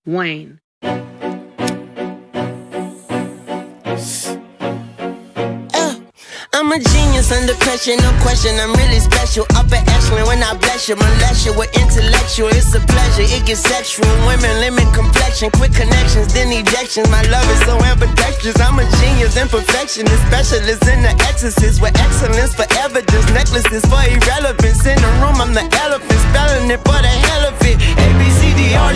Wayne. I'm a genius under pressure, no question, I'm really special. Upper echelon when I bless you, molest you with intellectual. It's a pleasure, it gets sexual. Women limit complexion, quick connections, then ejections. My love is so ambidextrous. I'm a genius in perfection, a specialist in the exorcist with excellence for evidence. Necklaces for irrelevance. In the room, I'm the elephant, spelling it for the hell of it. ABCDR.